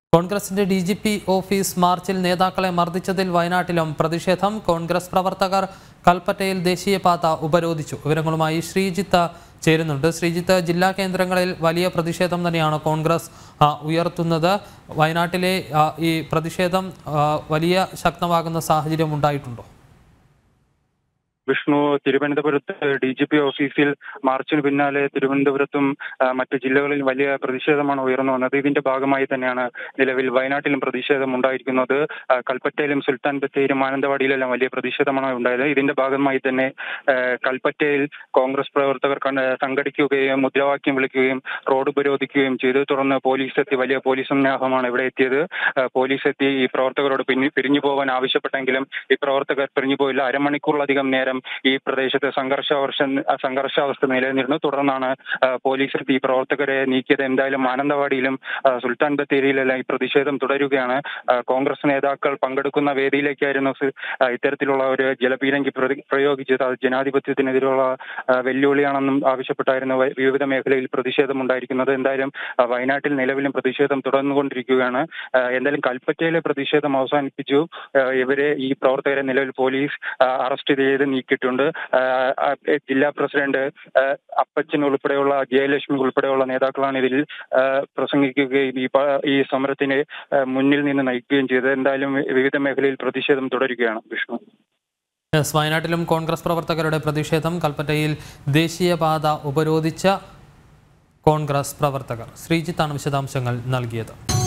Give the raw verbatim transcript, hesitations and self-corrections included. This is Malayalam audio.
കോൺഗ്രസിന്റെ ഡി ജി പി ഓഫീസ് മാർച്ചിൽ നേതാക്കളെ മർദ്ദിച്ചതിൽ വയനാട്ടിലും പ്രതിഷേധം. കോൺഗ്രസ് പ്രവർത്തകർ കൽപ്പറ്റയിൽ ദേശീയപാത ഉപരോധിച്ചു. വിവരങ്ങളുമായി ശ്രീജിത്ത് ചേരുന്നുണ്ട്. ശ്രീജിത്ത്, ജില്ലാ കേന്ദ്രങ്ങളിൽ വലിയ പ്രതിഷേധം തന്നെയാണ് കോൺഗ്രസ് ഉയർത്തുന്നത്. വയനാട്ടിലെ ഈ പ്രതിഷേധം വലിയ ശക്തമാകുന്ന സാഹചര്യം ഉണ്ടായിട്ടുണ്ടോ? വിഷ്ണു, തിരുവനന്തപുരത്ത് ഡി ജി പി ഓഫീസിൽ മാർച്ചിന് പിന്നാലെ തിരുവനന്തപുരത്തും മറ്റ് ജില്ലകളിൽ വലിയ പ്രതിഷേധമാണ് ഉയർന്നു വന്നത്. ഇതിന്റെ ഭാഗമായി തന്നെയാണ് നിലവിൽ വയനാട്ടിലും പ്രതിഷേധം ഉണ്ടായിരിക്കുന്നത്. കൽപ്പറ്റയിലും സുൽത്താൻ ബത്തേരിയിലും മാനന്തവാടിയിലെല്ലാം വലിയ പ്രതിഷേധമാണ് ഉണ്ടായത്. ഇതിന്റെ ഭാഗമായി തന്നെ കൽപ്പറ്റയിൽ കോൺഗ്രസ് പ്രവർത്തകർ സംഘടിക്കുകയും മുദ്രാവാക്യം വിളിക്കുകയും റോഡ് ഉപരോധിക്കുകയും ചെയ്തു. തുടർന്ന് പോലീസ് എത്തി, വലിയ പോലീസ് സന്നാഹമാണ് ഇവിടെ എത്തിയത്. പോലീസ് എത്തി ഈ പ്രവർത്തകരോട് പിന്നി പിരിഞ്ഞു പോകാൻ ആവശ്യപ്പെട്ടെങ്കിലും ഈ പ്രവർത്തകർ പിരിഞ്ഞു പോയില്ല. അരമണിക്കൂറിലധികം നേരം ഈ പ്രദേശത്ത് സംഘർഷാവസ്ഥ സംഘർഷാവസ്ഥ നിലനിന്നിരുന്നു. തുടർന്നാണ് പോലീസ് ഈ പ്രവർത്തകരെ നീക്കിയത്. എന്തായാലും മാനന്തവാടിയിലും സുൽത്താൻ ബത്തേരിയിലെല്ലാം ഈ പ്രതിഷേധം തുടരുകയാണ്. കോൺഗ്രസ് നേതാക്കൾ പങ്കെടുക്കുന്ന വേദിയിലേക്കായിരുന്നു ഇത്തരത്തിലുള്ള ഒരു ജലപീരങ്കി പ്രയോഗിച്ചത്. അത് ജനാധിപത്യത്തിനെതിരെയുള്ള വെല്ലുവിളിയാണെന്നും ആവശ്യപ്പെട്ടായിരുന്നു വിവിധ മേഖലയിൽ പ്രതിഷേധം ഉണ്ടായിരിക്കുന്നത്. എന്തായാലും വയനാട്ടിൽ നിലവിലും പ്രതിഷേധം തുടർന്നുകൊണ്ടിരിക്കുകയാണ്. എന്തായാലും കൽപ്പറ്റയിലെ പ്രതിഷേധം അവസാനിപ്പിച്ചു. ഇവരെ ഈ പ്രവർത്തകരെ നിലവിൽ പോലീസ് അറസ്റ്റ് ചെയ്ത് നീക്കിയിട്ടുണ്ട്. ജില്ലാ പ്രസിഡന്റ് അപ്പച്ചൻ ഉൾപ്പെടെയുള്ള ജയലക്ഷ്മി ഉൾപ്പെടെയുള്ള നേതാക്കളാണ് ഇതിൽ പ്രസംഗിക്കുകയും ഈ സമരത്തിന് മുന്നിൽ നിന്ന് നയിക്കുകയും ചെയ്തത്. എന്തായാലും വിവിധ മേഖലയിൽ പ്രതിഷേധം തുടരുകയാണ്. വിഷ്ണു, വയനാട്ടിലും കോൺഗ്രസ് പ്രവർത്തകരുടെ പ്രതിഷേധം. കൽപ്പറ്റയിൽ ദേശീയപാത ഉപരോധിച്ച കോൺഗ്രസ് പ്രവർത്തകർ. ശ്രീജിത്താണ് വിശദാംശങ്ങൾ നൽകിയത്.